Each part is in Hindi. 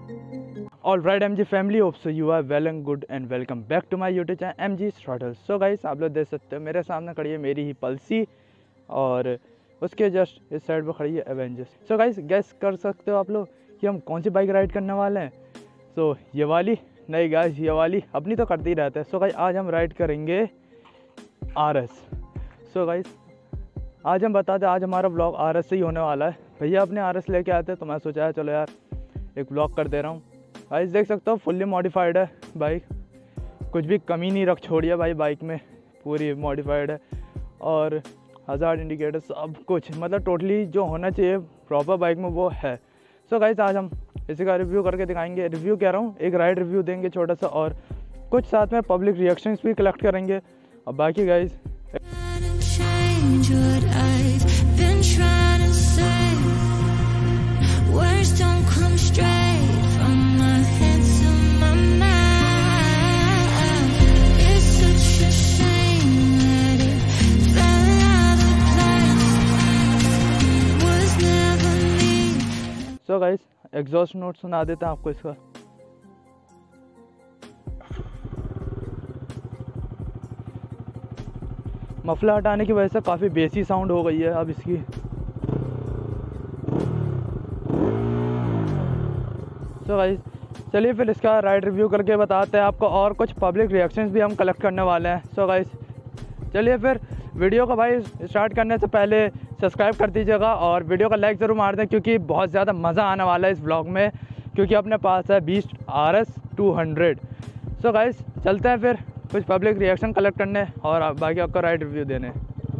All right M G family, hope so you are well and good and welcome back to my YouTube channel M G throttle. So guys, आप लोग देख सकते हो मेरे सामने खड़ी है मेरी ही पल्सी और उसके जस्ट इस साइड पर खड़ी है एवेंजर्स। सो गाइस, गेस कर सकते हो आप लोग कि हम कौन सी बाइक राइड करने वाले हैं। सो ये वाली नहीं गाइस, ये वाली अपनी तो करते ही रहते हैं। सो गाइस, आज हम राइड करेंगे RS। सो गाइस, आज हम बताते हैं, आज हमारा ब्लॉग RS से ही होने वाला है। भैया अपने RS लेके आते हैं तो मैं सोचा चलो यार एक ब्लॉग कर दे रहा हूँ। गाइस देख सकते हो फुल्ली मॉडिफाइड है बाइक, कुछ भी कमी नहीं रख छोड़ी है भाई बाइक में, पूरी मॉडिफाइड है और हज़ार्ड इंडिकेटर सब कुछ, मतलब टोटली जो होना चाहिए प्रॉपर बाइक में वो है। सो गाइस, आज हम इसी का रिव्यू करके दिखाएंगे। रिव्यू कह रहा हूँ, एक राइड रिव्यू देंगे छोटा सा और कुछ साथ में पब्लिक रिएक्शंस भी कलेक्ट करेंगे। और बाकी guys so guys, exhaust note सुना देते हैं आपको इसका। मफलर हटाने की वजह से काफ़ी बेसी साउंड हो गई है अब इसकी। सो गाइस, चलिए फिर इसका राइड रिव्यू करके बताते हैं आपको और कुछ पब्लिक रिएक्शंस भी हम कलेक्ट करने वाले हैं। सो गाइस, चलिए फिर वीडियो को भाई स्टार्ट करने से पहले सब्सक्राइब कर दीजिएगा और वीडियो का लाइक ज़रूर मार दें, क्योंकि बहुत ज़्यादा मज़ा आने वाला है इस व्लॉग में, क्योंकि अपने पास है बीस्ट RS 200। सो गाइस, चलते हैं फिर कुछ पब्लिक रिएक्शन कलेक्ट करने और बाकी आपका राइड रिव्यू देने।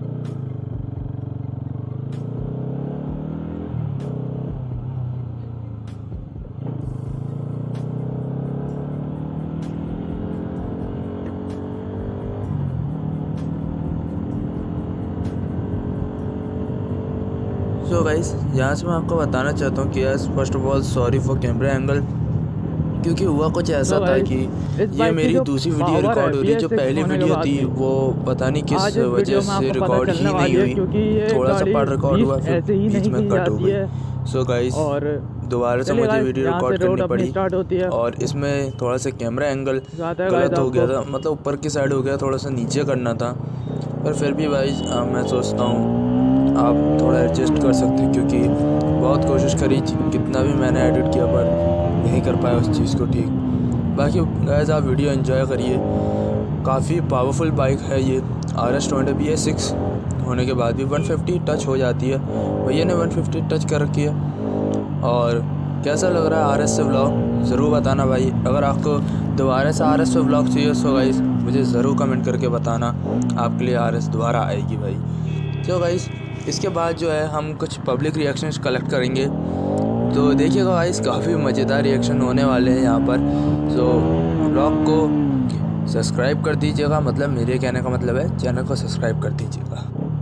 सो गाइस, यहाँ से मैं आपको बताना चाहता हूँ कि यार first of all sorry for camera angle, क्योंकि हुआ कुछ ऐसा था कि ये मेरी दूसरी वीडियो रिकॉर्ड हो रही, जो पहली वीडियो थी वो पता नहीं किस वजह से रिकॉर्ड ही नहीं हुई, थोड़ा सा पार्ट रिकॉर्ड हुआ फिर बीच में कट हो गई। सो गाइस, दोबारा से मुझे वीडियो रिकॉर्ड करनी पड़ी और इसमें थोड़ा सा कैमरा एंगल गलत हो गया था, मतलब ऊपर की साइड हो गया, थोड़ा सा नीचे करना था। पर फिर भी भाई मैं सोचता हूँ आप थोड़ा एडजस्ट कर सकते हैं, क्योंकि बहुत कोशिश करी, कितना भी मैंने एडिट किया पर नहीं कर पाया उस चीज़ को ठीक। बाकी गाइस, आप वीडियो एंजॉय करिए। काफ़ी पावरफुल बाइक है ये RS 200 BS6 होने के बाद भी 150 टच हो जाती है। भैया ने 150 टच कर रखी है। और कैसा लग रहा है RS से व्लॉग ज़रूर बताना भाई। अगर आपको दोबारा से RS से व्लॉग चाहिए तो गाइस मुझे ज़रूर कमेंट करके बताना, आपके लिए RS दोबारा आएगी भाई। तो गाइस, इसके बाद जो है हम कुछ पब्लिक रिएक्शंस कलेक्ट करेंगे, तो देखिएगा गाइस काफ़ी मज़ेदार रिएक्शन होने वाले हैं यहाँ पर। तो ब्लॉग को सब्सक्राइब कर दीजिएगा, मतलब मेरे कहने का मतलब है चैनल को सब्सक्राइब कर दीजिएगा।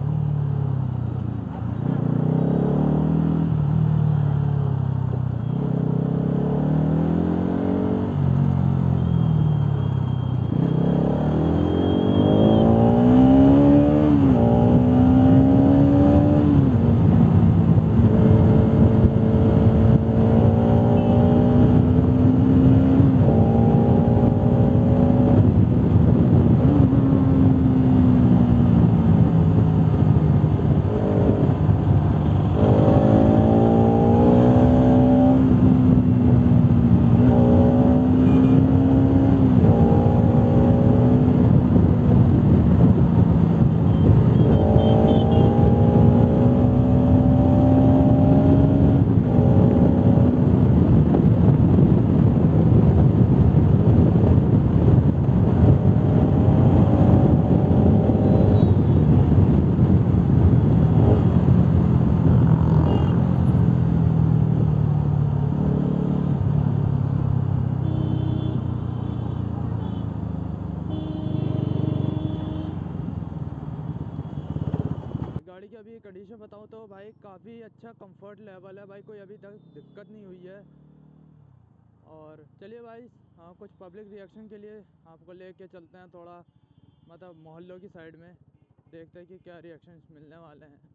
गाड़ी की अभी कंडीशन बताऊँ तो भाई काफ़ी अच्छा कंफर्ट लेवल है भाई, कोई अभी तक दिक्कत नहीं हुई है। और चलिए भाई, हाँ कुछ पब्लिक रिएक्शन के लिए आपको लेके चलते हैं थोड़ा, मतलब मोहल्लों की साइड में, देखते हैं कि क्या रिएक्शंस मिलने वाले हैं।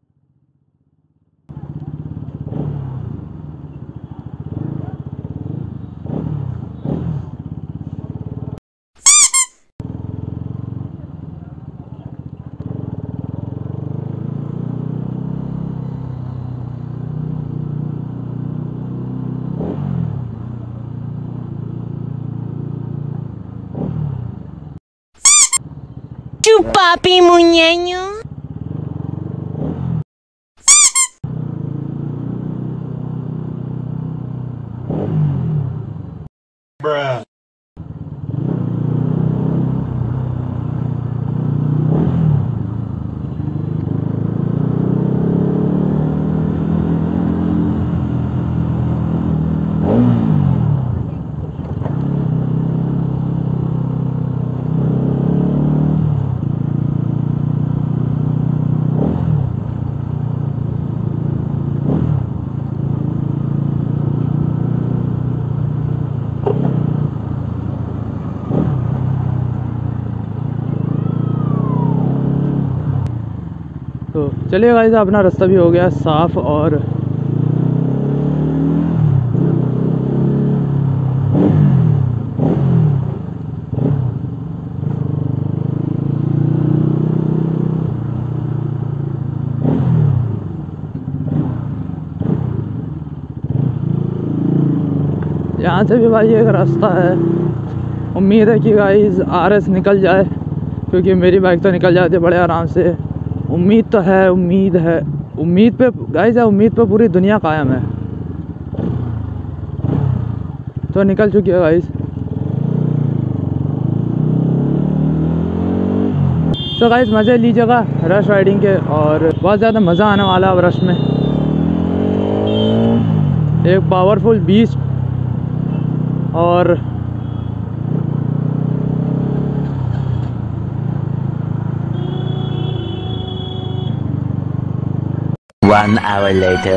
papi muñeño. Bruh. तो चलिए गाइस, अपना रास्ता भी हो गया साफ़। और यहाँ से भी भाई एक रास्ता है। उम्मीद है कि गाइस RS निकल जाए, क्योंकि मेरी बाइक तो निकल जाती है बड़े आराम से। उम्मीद तो है, उम्मीद है, उम्मीद पे गाइस है, उम्मीद पे पूरी दुनिया कायम है। तो निकल चुकी है गाइस। तो गाइस मज़े लीजिएगा रश राइडिंग के, और बहुत ज़्यादा मज़ा आने वाला है अब रश में। एक पावरफुल बीस्ट और 1 hour later.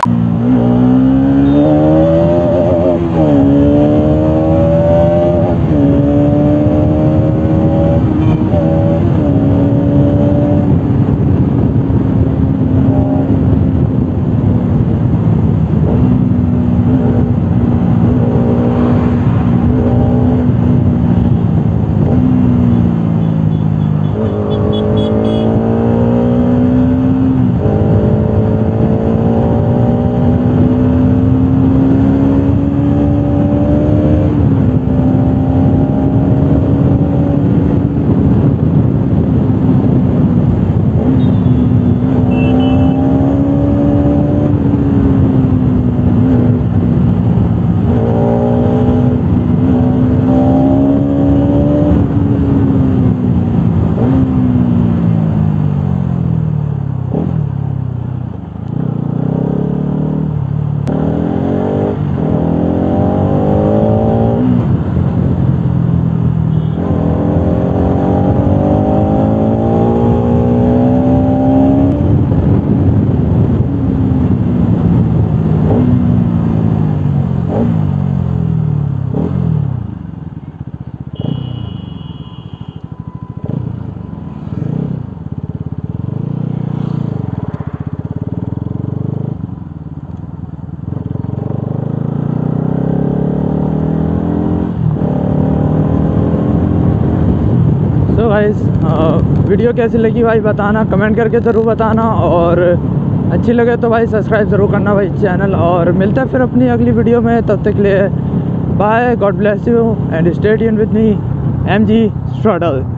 तो गाइस वीडियो कैसी लगी भाई बताना, कमेंट करके ज़रूर बताना। और अच्छी लगे तो भाई सब्सक्राइब ज़रूर करना भाई चैनल। और मिलते हैं फिर अपनी अगली वीडियो में, तब तक के लिए bye, God bless you and stay tuned with me MG Strudel।